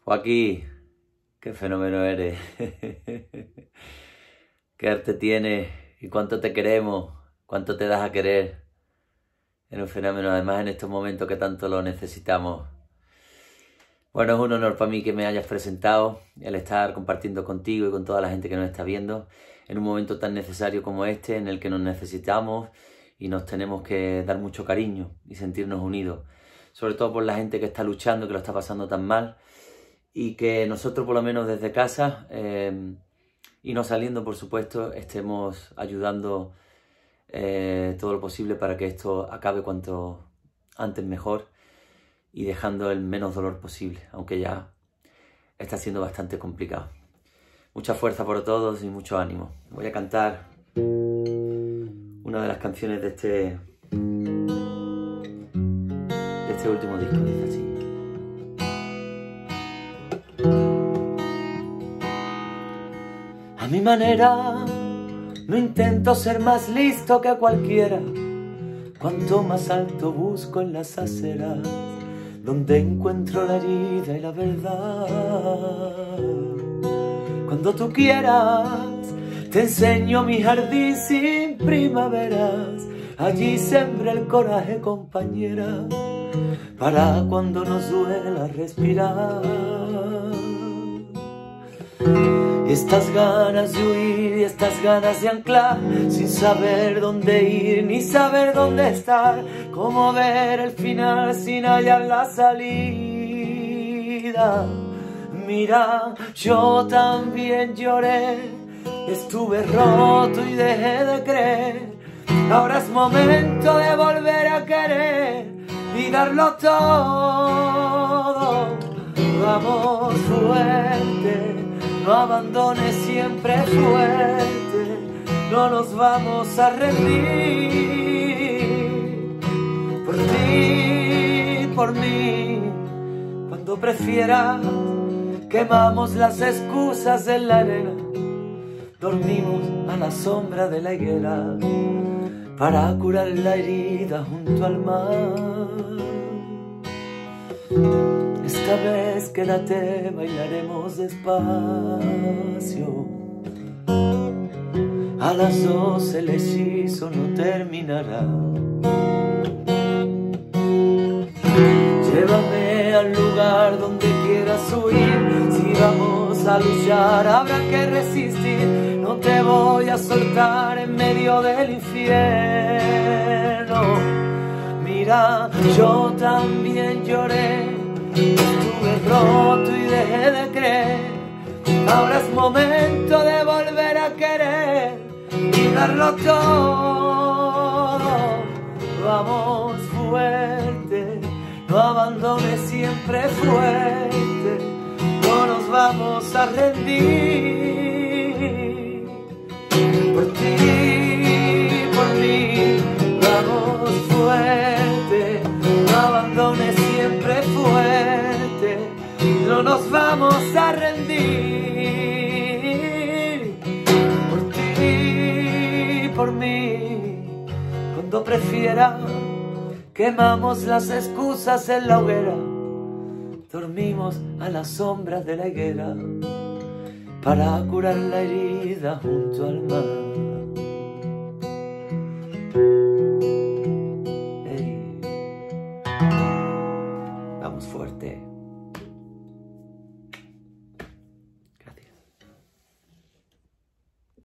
Joaquín, qué fenómeno eres. Qué arte tienes y cuánto te queremos, cuánto te das a querer. Eres un fenómeno, además en estos momentos que tanto lo necesitamos. Bueno, es un honor para mí que me hayas presentado, el estar compartiendo contigo y con toda la gente que nos está viendo en un momento tan necesario como este, en el que nos necesitamos y nos tenemos que dar mucho cariño y sentirnos unidos. Sobre todo por la gente que está luchando, que lo está pasando tan mal, y que nosotros, por lo menos desde casa, y no saliendo, por supuesto, estemos ayudando todo lo posible para que esto acabe cuanto antes mejor y dejando el menos dolor posible, aunque ya está siendo bastante complicado. Mucha fuerza por todos y mucho ánimo. Voy a cantar una de las canciones de este último disco, dice así. A mi manera, no intento ser más listo que cualquiera. Cuanto más alto busco en las aceras, donde encuentro la herida y la verdad. Cuando tú quieras, te enseño mi jardín sin primaveras. Allí sembré el coraje, compañera, para cuando nos duela respirar. Estas ganas de huir y estas ganas de anclar, sin saber dónde ir ni saber dónde estar. Cómo ver el final sin hallar la salida. Mira, yo también lloré, estuve roto y dejé de creer. Ahora es momento de volver a querer y darlo todo. Vamos fuerte, no abandones, siempre fuerte, no nos vamos a rendir. Por ti, por mí, cuando prefieras, quemamos las excusas en la arena, dormimos a la sombra de la higuera, para curar la herida junto al mar. Esta vez quédate, bailaremos despacio. A las 12 el hechizo no terminará. Llévame al lugar donde quieras huir. Si vamos a luchar habrá que resistir. No te voy a soltar en medio del infierno. Mira, yo también lloré, estuve roto y dejé de creer. Ahora es momento de volver a querer y darlo todo. Vamos fuerte, no abandones, siempre fuerte, no nos vamos a rendir. Por ti, por mí, vamos fuerte, no abandones, siempre fuerte, no nos vamos a rendir. Por ti, por mí, cuando prefieras, quemamos las excusas en la hoguera, dormimos a la sombra de la higuera, para curar la herida junto al mar. Hey. Vamos fuerte.